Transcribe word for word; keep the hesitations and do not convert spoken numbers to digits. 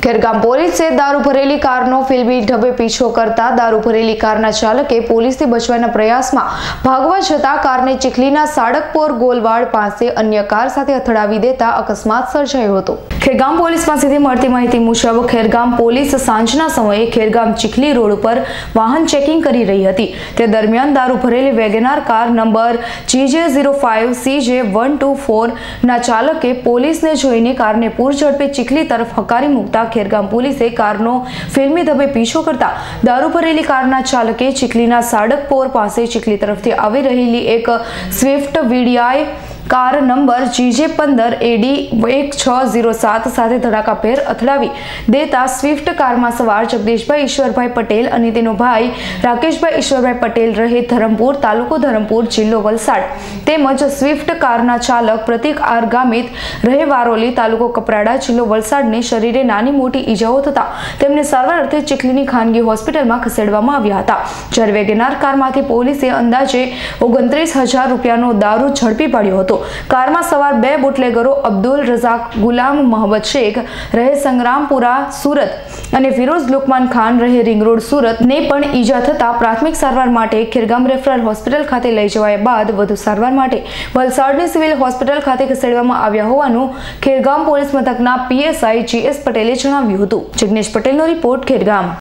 ખેરગામ પોલીસે દારૂ ભરેલી કારનો ફિલ્મી ઢબે પીછો કરતા દારૂ ભરેલી કારના ચાલકે પોલીસથી બચવાના પ્રયાસમાં ભાગવા જતા કારને ચીખલીના સાડકપોર ગોલવાડ પાસે અન્ય કાર સાથે અથડાવી દેતા અકસ્માત સર્જાયો હતો। ખેરગામ પોલીસ પાસેથી મળતી માહિતી મુજબ ખેરગામ પોલીસ સાંજના સમયે ખેરગામ ચીખલી રોડ ઉપર વાહન ચેકિંગ કરી રહી હતી। તે દરમિયાન દારૂ ભરેલી WagonR car number G J zero five C J one two four ના ચાલકે પોલીસને જોઈને કારને પૂર ઝડપે ચીખલી તરફ હકારી મૂકતા ખેરગામ પોલીસે કારનો ફિલ્મી ઢબે પીછો કરતા દારૂ ભરેલી કારના ચાલકે ચીખલીના સાડકપોર પાસે ચીખલી તરફથી આવી રહેલી એક Swift VDI car number G J પંદર એડી એક છ ઝીરો સાત સાથે ધડાકાભેર અથડાવી દેતા સ્વિફ્ટ કારમાં સવાર જગદીશભાઈ ઈશ્વરભાઈ પટેલ અને તેનો ભાઈ રાકેશભાઈ ઈશ્વરભાઈ પટેલ રહે ધરમપુર, તાલુકો ધરમપુર, જિલ્લો વલસાડ તેમજ સ્વિફ્ટ કારના ચાલક પ્રતિક આર ગામિત રહે વારોલી, તાલુકો કપરાડા, જિલ્લો વલસાડને શરીરે નાની મોટી ઈજાઓ થતા તેમને સારવાર અર્થે ચીખલીની ખાનગી હોસ્પિટલમાં ખસેડવામાં આવ્યા હતા। જ્યારે વેગેનાર કારમાંથી પોલીસે અંદાજે ઓગણત્રીસ હજાર રૂપિયાનો દારૂ ઝડપી પાડ્યો હતો। કારમાં સવાર બે બુટલેગરો અબ્દુલ રઝાક ગુલામ મોહમ્મદ શેખ રહે સંગ્રામપુરા સુરત અને ફિરોઝ લુકમાન ખાન રહે રિંગ રોડ સુરત ને પણ ઈજા થતા પ્રાથમિક સારવાર માટે ખેરગામ રેફરલ હોસ્પિટલ ખાતે લઈ જવાયા બાદ વધુ સારવાર માટે વલસાડની સિવિલ હોસ્પિટલ ખાતે ખસેડવામાં આવ્યા હોવાનું ખેરગામ પોલીસ મથકના પીએસઆઈ જી એસ પટેલે જણાવ્યું હતું। જિગ્નેશ પટેલનો રિપોર્ટ, ખેરગામ।